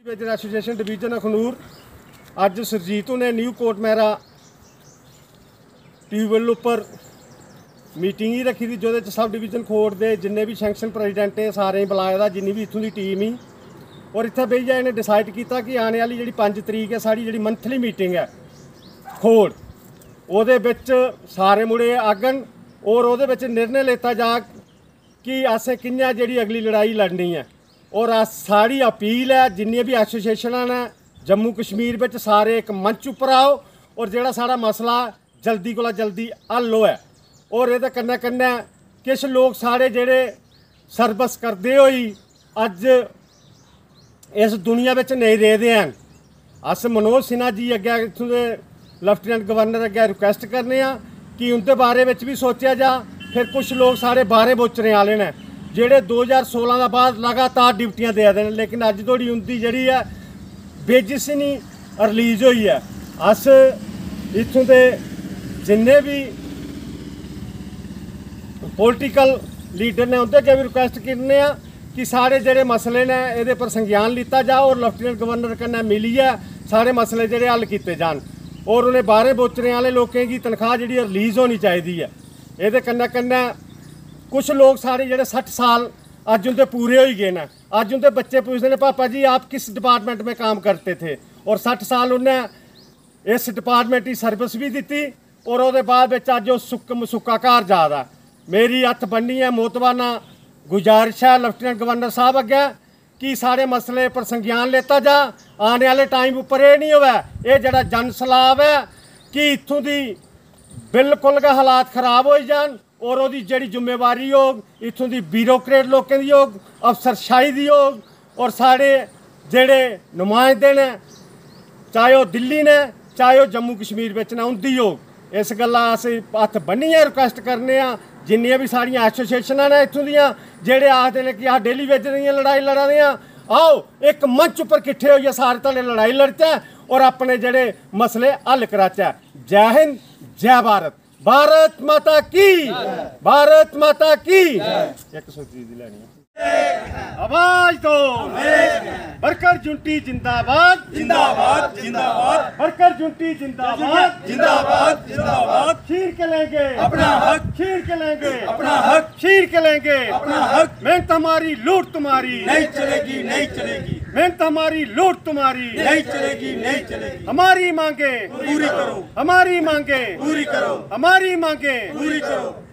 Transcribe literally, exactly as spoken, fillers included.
Association division Akhnoor अज सरजीत ने new Kot Maira tubewell उपर मीटिंग ही रखी थी जो सब डिवीजन खोट के जिन्ने भी सैंक्शन प्रेजिडेंट है सारे बुलाए दा जिन्नी भी इत्थों की टीम ही और इत्थे बेहियै इन्हें डिसाइड किया कि आने वाली जी पाँच तरीक है साड़ी जी मंथली मीटिंग है खोट ਉਹਦੇ ਵਿੱਚ सारे मुड़े आगन और ਉਹਦੇ ਵਿੱਚ निर्णय लेता जा कि असें कि'यां जी अगली लड़ाई लड़नी है और अस साड़ी अपील है जिन्नी भी एसोसीएशन ने जम्मू कश्मीर में सारे एक मंच उपर आओ और जोड़ा साड़ा मसला जल्दी कोला जल्दी हल होए और ये कन्नै कन्नै किश लोग सारे जेड़े सर्विस करते हुई अज इस दुनिया में नहीं रेहदे हैं। अस मनोज सिन्हा जी अगे इत्थों दे लैफ्टिनेंट गवर्नर अगे रिक्वेस्ट करने कि उनके बारे में भी सोचा जा। फिर कुछ लोग सारे बारे बोचने वाले ने जेड़े दो हज़ार सोलह का बाद लगातार ड्यूटियां दे रहे हैं लेकिन अज थोड़ी उनकी जी है बेजिस नहीं रिलीज़ हुई है। अस इत्थों के जिन्ने भी पोलिटिकल लीडर ने उनके अगे भी रिक्वेस्ट करने कि सारे जोड़े मसले ने ये पर संज्ञान लिता जा और लैफ्टिनेंट गवर्नर कन्नै मिलिए सारे मसले जोड़े हल किए जान और उन्हें बारे बोचने वाले लोगों की तनख्वाह जी रिलीज़ होनी चाहिए है। ये कन्नै कन्नै कुछ लोग सारे जोड़े सठ साल अज उनके पूरे हो गए हैं। अज उनके बच्चे पूछते हैं पापा जी आप किस डिपार्टमेंट में काम करते थे और सठ साल उन्हें इस डिपार्टमेंट की सर्विस भी दी और वो बाद अज वो सुक सुक्का घर जा रहा। मेरी हथ बन्नी है मोतबाना गुजारिश है लैफ्टिनेंट गवर्नर साहब अगे कि सारे मसले पर संज्ञान लेता जा। आने वाले टाइम उपर यह नहीं होवे ये जड़ा जन सलाब है कि इत्थों की बिल्कुल गै हालात खराब हो जान और वो जी जिम्मेवारी होग इत्थों की ब्यूरोक्रेट लोगों की होग अफसरशाही की होग और साढ़े जेड़े नुमाइंदे ने चाहे वह दिल्ली ने चाहे वह जम्मू कश्मीर में ने उनकी होग। इस गल्ला अस हथ बन्निए रिक्वेस्ट करने जिन्नियां भी सारियां एसोसीएशन ने इत्थों दियां जेड़े आखते हैं कि अस डेली वेज दी लड़ाई लड़ा रहे हैं आओ एक मंच उपर किट्ठे होइए सारे तले लड़ाई लड़चै और अपने जेड़े मसले हल कराचै। जय हिंद जय भारत भारत माता की भारत माता की एक सौ चीज लैनी आवाज तो वर्कर यूनिटी जिंदाबाद जिंदाबाद जिंदाबाद वर्कर यूनिटी जिंदाबाद जिंदाबाद जिंदाबाद छीन के लेंगे अपना हक छीन के लेंगे अपना हक छीन के लेंगे अपना हक। मेहनत हमारी लूट तुम्हारी नहीं चलेगी नहीं चलेगी मेहनत हमारी लूट तुम्हारी नहीं चलेगी नहीं चलेगी। हमारी मांगे पूरी करो हमारी मांगे पूरी करो हमारी मांगे पूरी करो।